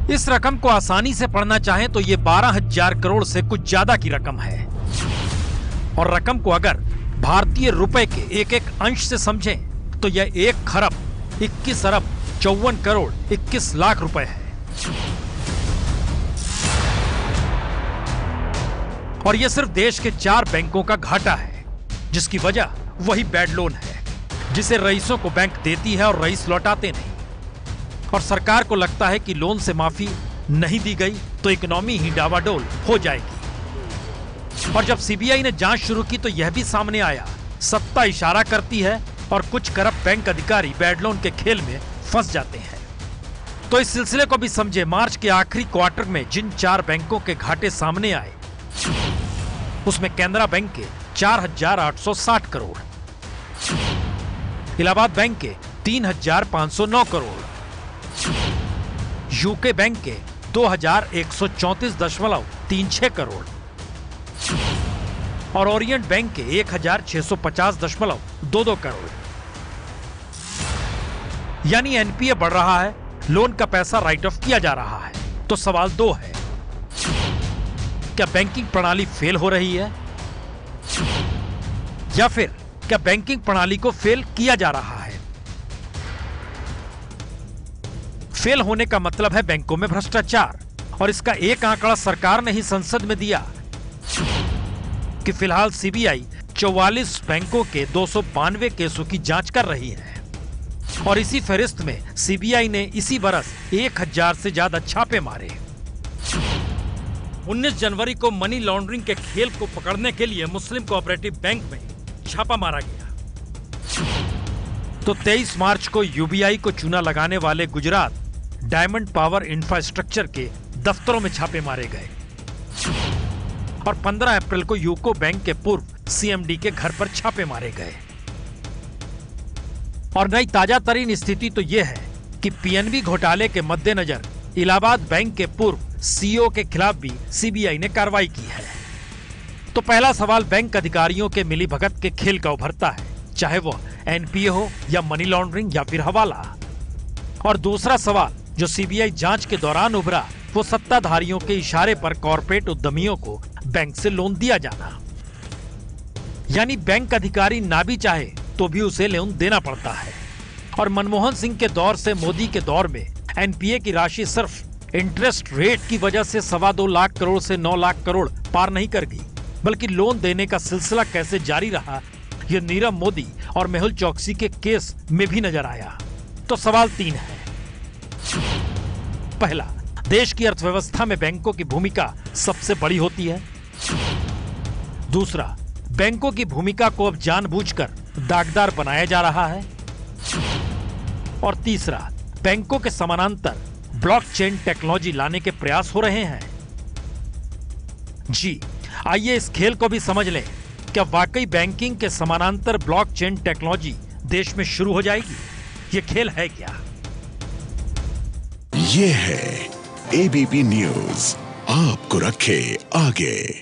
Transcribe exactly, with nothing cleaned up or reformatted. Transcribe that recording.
इस रकम को आसानी से पढ़ना चाहें तो ये बारह हजार करोड़ से कुछ ज्यादा की रकम है। और रकम को अगर भारतीय रुपए के एक एक अंश से समझें तो यह एक खरब इक्कीस अरब चौवन करोड़ इक्कीस लाख रुपए है। और यह सिर्फ देश के चार बैंकों का घाटा है, जिसकी वजह वही बैड लोन है जिसे रईसों को बैंक देती है और रईस लौटाते नहीं। और सरकार को लगता है कि लोन से माफी नहीं दी गई तो इकोनॉमी ही डावाडोल हो जाएगी। और जब सीबीआई ने जांच शुरू की तो यह भी सामने आया, सत्ता इशारा करती है और कुछ करप्ट बैंक अधिकारी बैड लोन के खेल में फंस जाते हैं। तो इस सिलसिले को भी समझे। मार्च के आखिरी क्वार्टर में जिन चार बैंकों के घाटे सामने आए उसमें केनरा बैंक के चार हजार आठ सौ साठ करोड़, इलाहाबाद बैंक के तीन हजार पांच सौ नौ करोड़, यूके बैंक के दो हजार एक सौ चौंतीस दशमलव तीन छह करोड़ और ओरिएंट बैंक के एक हजार छह सौ पचास दशमलव दो दो करोड़। यानी एनपीए बढ़ रहा है, लोन का पैसा राइट ऑफ किया जा रहा है। तो सवाल दो है, क्या बैंकिंग प्रणाली फेल हो रही है या फिर क्या बैंकिंग प्रणाली को फेल किया जा रहा है? फेल होने का मतलब है बैंकों में भ्रष्टाचार। और इसका एक आंकड़ा सरकार ने ही संसद में दिया कि फिलहाल सीबीआई चौवालीस बैंकों के दो सौ बानवे केसों की जांच कर रही है। और इसी फहरिस्त में सीबीआई ने इसी बरस एक हजार से ज्यादा छापे मारे। उन्नीस जनवरी को मनी लॉन्ड्रिंग के खेल को पकड़ने के लिए मुस्लिम कोऑपरेटिव बैंक में छापा मारा गया। तो तेईस मार्च को यूबीआई को चूना लगाने वाले गुजरात डायमंड पावर इंफ्रास्ट्रक्चर के दफ्तरों में छापे मारे गए। और पंद्रह अप्रैल को यूको बैंक के पूर्व सीएमडी के घर पर छापे मारे गए। और नई ताजा तरीन स्थिति तो यह है कि पीएनबी घोटाले के मद्देनजर इलाहाबाद बैंक के पूर्व सीईओ के खिलाफ भी सीबीआई ने कार्रवाई की है। तो पहला सवाल बैंक अधिकारियों के मिलीभगत के खेल का उभरता है, चाहे वो एनपीए हो या मनी लॉन्ड्रिंग या फिर हवाला। और दूसरा सवाल जो सीबीआई जांच के दौरान उभरा वो सत्ताधारियों के इशारे पर कॉर्पोरेट उद्यमियों को बैंक से लोन दिया जाना। यानी बैंक अधिकारी ना भी चाहे तो भी उसे लोन देना पड़ता है। और मनमोहन सिंह के दौर से मोदी के दौर में एनपीए की राशि सिर्फ इंटरेस्ट रेट की वजह से सवा दो लाख करोड़ से नौ लाख करोड़ पार नहीं कर गई, बल्कि लोन देने का सिलसिला कैसे जारी रहा यह नीरव मोदी और मेहुल चौकसी के केस में भी नजर आया। तो सवाल तीन है। पहला, देश की अर्थव्यवस्था में बैंकों की भूमिका सबसे बड़ी होती है। दूसरा, बैंकों की भूमिका को अब जानबूझकर दागदार बनाया जा रहा है। और तीसरा, बैंकों के समानांतर ब्लॉकचेन टेक्नोलॉजी लाने के प्रयास हो रहे हैं। जी आइए इस खेल को भी समझ लें। क्या वाकई बैंकिंग के समानांतर ब्लॉकचेन टेक्नोलॉजी देश में शुरू हो जाएगी? ये खेल है क्या? ये है एबीपी न्यूज, आपको रखे आगे।